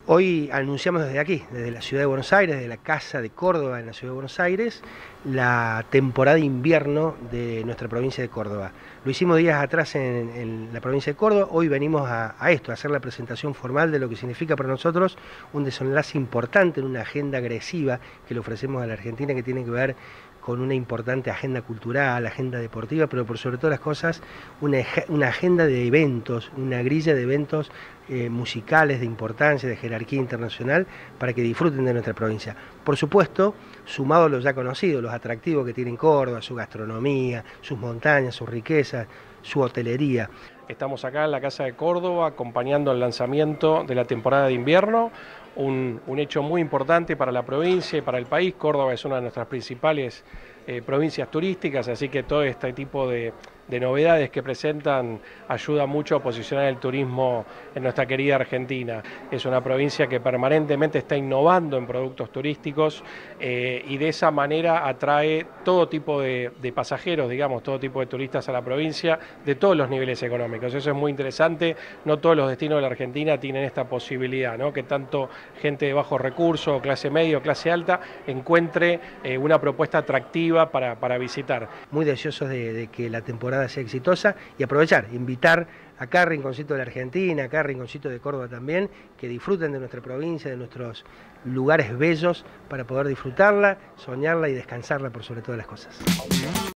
Hoy anunciamos desde aquí, desde la ciudad de Buenos Aires, desde la Casa de Córdoba en la ciudad de Buenos Aires, la temporada de invierno de nuestra provincia de Córdoba. Lo hicimos días atrás en la provincia de Córdoba, hoy venimos a hacer la presentación formal de lo que significa para nosotros un desenlace importante en una agenda agresiva que le ofrecemos a la Argentina, que tiene que ver con una importante agenda cultural, agenda deportiva, pero por sobre todas las cosas una agenda de eventos, una grilla de eventos musicales de importancia, de jerarquía internacional, para que disfruten de nuestra provincia. Por supuesto, sumado a los ya conocidos, los atractivos que tiene Córdoba, su gastronomía, sus montañas, sus riquezas, su hotelería. Estamos acá en la Casa de Córdoba acompañando el lanzamiento de la temporada de invierno, un hecho muy importante para la provincia y para el país. Córdoba es una de nuestras principales provincias turísticas, así que todo este tipo de novedades que presentan ayuda mucho a posicionar el turismo en nuestra querida Argentina. Es una provincia que permanentemente está innovando en productos turísticos y de esa manera atrae todo tipo de pasajeros, digamos, todo tipo de turistas a la provincia de todos los niveles económicos. Eso es muy interesante, no todos los destinos de la Argentina tienen esta posibilidad, ¿no? Que tanto gente de bajos recursos, clase media o clase alta encuentre una propuesta atractiva para visitar. Muy deseosos de que la temporada sea exitosa y aprovechar, invitar a cada rinconcito de la Argentina, a cada rinconcito de Córdoba también, que disfruten de nuestra provincia, de nuestros lugares bellos, para poder disfrutarla, soñarla y descansarla por sobre todas las cosas.